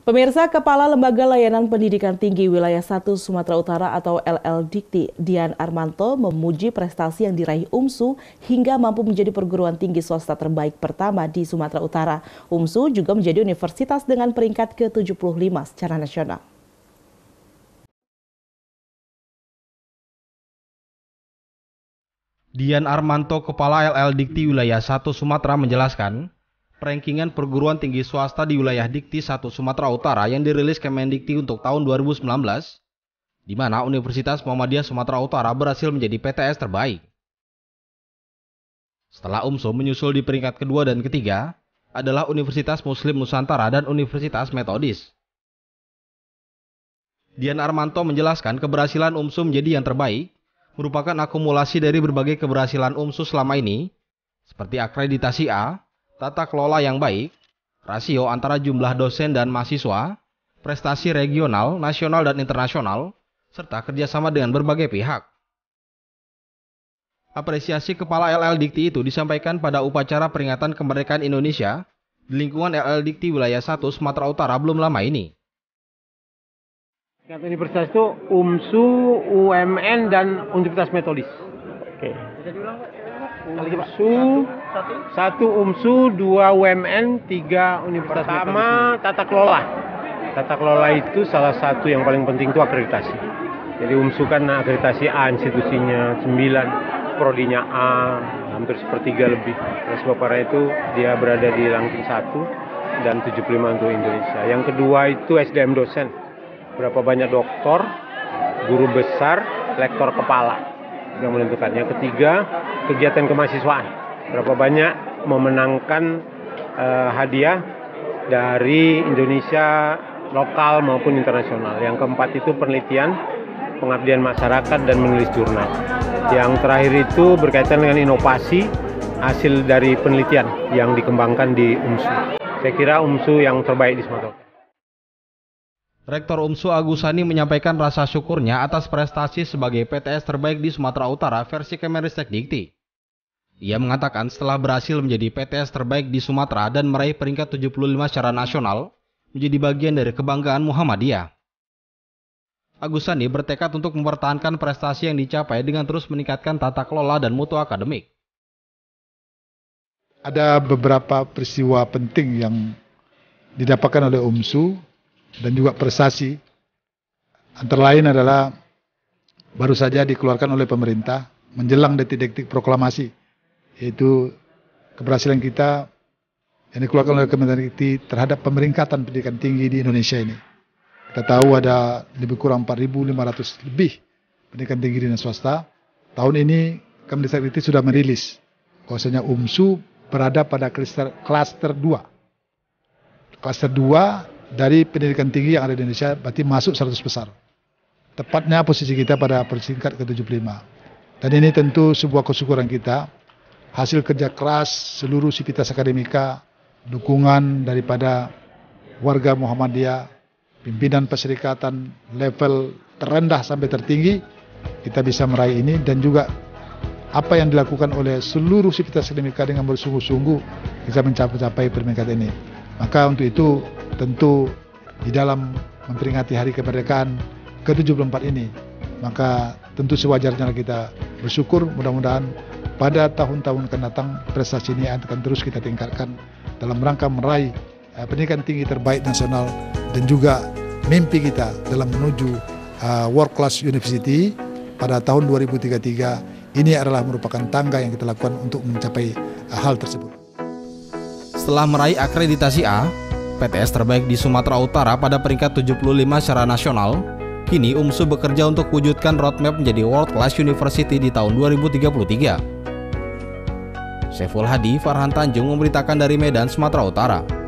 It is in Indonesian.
Pemirsa, Kepala Lembaga Layanan Pendidikan Tinggi Wilayah 1 Sumatera Utara atau LLDikti, Dian Armanto, memuji prestasi yang diraih UMSU hingga mampu menjadi perguruan tinggi swasta terbaik pertama di Sumatera Utara. UMSU juga menjadi universitas dengan peringkat ke-75 secara nasional. Dian Armanto, Kepala LLDikti Wilayah 1 Sumatera menjelaskan, rankingan perguruan tinggi swasta di wilayah Dikti 1 Sumatera Utara yang dirilis Kemendikti untuk tahun 2019, di mana Universitas Muhammadiyah Sumatera Utara berhasil menjadi PTS terbaik. Setelah UMSU menyusul di peringkat kedua dan ketiga adalah Universitas Muslim Nusantara dan Universitas Metodis. Dian Armanto menjelaskan keberhasilan UMSU menjadi yang terbaik merupakan akumulasi dari berbagai keberhasilan UMSU selama ini, seperti akreditasi A, tata kelola yang baik, rasio antara jumlah dosen dan mahasiswa, prestasi regional, nasional, dan internasional, serta kerjasama dengan berbagai pihak. Apresiasi Kepala LLDikti itu disampaikan pada upacara peringatan kemerdekaan Indonesia di lingkungan LLDikti Wilayah 1 Sumatera Utara belum lama ini. Universitas itu UMSU, UMN, dan Universitas Metodis. Oke. UMSU, 1 UMSU, 2 UMN, 3 Universitas. Pertama, tata kelola. Tata kelola itu salah satu yang paling penting itu akreditasi. Jadi UMSU kan akreditasi A institusinya 9, prodinya A, hampir sepertiga lebih. Oleh sebab karena itu dia berada di ranking 1 dan 75 untuk Indonesia. Yang kedua itu SDM dosen. Berapa banyak doktor, guru besar, lektor kepala yang menentukan. Yang ketiga, kegiatan kemahasiswaan. Berapa banyak memenangkan hadiah dari Indonesia lokal maupun internasional. Yang keempat itu penelitian, pengabdian masyarakat, dan menulis jurnal. Yang terakhir itu berkaitan dengan inovasi hasil dari penelitian yang dikembangkan di UMSU. Saya kira UMSU yang terbaik di Sumatera. Rektor UMSU Agus Sani menyampaikan rasa syukurnya atas prestasi sebagai PTS terbaik di Sumatera Utara versi Kemenristek Dikti. Ia mengatakan setelah berhasil menjadi PTS terbaik di Sumatera dan meraih peringkat 75 secara nasional, menjadi bagian dari kebanggaan Muhammadiyah. Agus Sani bertekad untuk mempertahankan prestasi yang dicapai dengan terus meningkatkan tata kelola dan mutu akademik. Ada beberapa peristiwa penting yang didapatkan oleh UMSU dan juga prestasi, antara lain adalah baru saja dikeluarkan oleh pemerintah menjelang detik-detik proklamasi, yaitu keberhasilan kita yang dikeluarkan oleh Kementerian Dikti terhadap pemeringkatan pendidikan tinggi di Indonesia ini. Kita tahu ada lebih kurang 4.500 lebih pendidikan tinggi di swasta. Tahun ini Kementerian Dikti sudah merilis bahwasanya UMSU berada pada klaster 2. Klaster 2 dari pendidikan tinggi yang ada di Indonesia berarti masuk 100 besar. Tepatnya posisi kita pada peringkat ke-75. Dan ini tentu sebuah kesyukuran kita, hasil kerja keras seluruh sivitas akademika, dukungan daripada warga Muhammadiyah, pimpinan perserikatan level terendah sampai tertinggi, kita bisa meraih ini, dan juga apa yang dilakukan oleh seluruh sivitas akademika dengan bersungguh-sungguh bisa mencapai peringkat ini. Maka untuk itu tentu di dalam memperingati hari kemerdekaan ke-74 ini, maka tentu sewajarnya kita bersyukur. Mudah-mudahan pada tahun-tahun akan datang prestasi ini akan terus kita tingkatkan dalam rangka meraih pendidikan tinggi terbaik nasional, dan juga mimpi kita dalam menuju World Class University pada tahun 2033 ini adalah merupakan tangga yang kita lakukan untuk mencapai hal tersebut. Setelah meraih akreditasi A, PTS terbaik di Sumatera Utara pada peringkat 75 secara nasional, kini UMSU bekerja untuk wujudkan roadmap menjadi World Class University di tahun 2033. Saiful Hadi, Farhan Tanjung memberitakan dari Medan, Sumatera Utara.